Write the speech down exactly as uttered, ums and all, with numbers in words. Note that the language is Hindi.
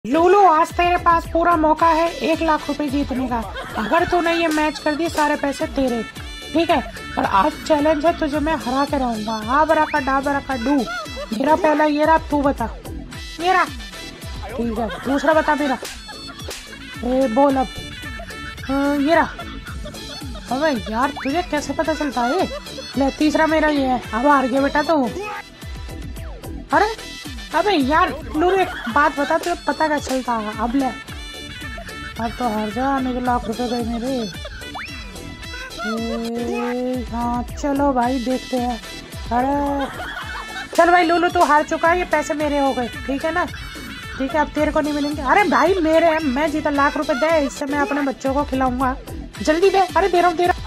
लूलू, आज तेरे पास पूरा मौका है एक लाख रुपए जीतने का। अगर तूने ये मैच कर दी सारे पैसे तेरे, ठीक है। पर आज चैलेंज है, तुझे मैं हरा के रहूंगा। आबरा का डाबरा का डू। मेरा पहला ये रहा, तू बता। मेरा ठीक है, दूसरा बता मेरा। ए, बोल अब। हाँ, ये रहा। अबे यार, तुझे कैसे पता चलता है? ले, तीसरा मेरा ये है। अब हार गया बेटा तू। अरे अबे यार लूलू, एक बात बता, तुझे पता क्या चलता है? अब ले, अब तो हार जा। मेरे लाख रुपए गए मेरे। ए, हाँ चलो भाई, देखते हैं। अरे चल भाई लूलू, तू हार चुका है, ये पैसे मेरे हो गए, ठीक है ना? ठीक है, अब तेरे को नहीं मिलेंगे। अरे भाई मेरे हैं, मैं जीता। लाख रुपए दे, इससे मैं अपने बच्चों को खिलाऊंगा। जल्दी दे। अरे दे रहा हूँ दे रहा हूँ।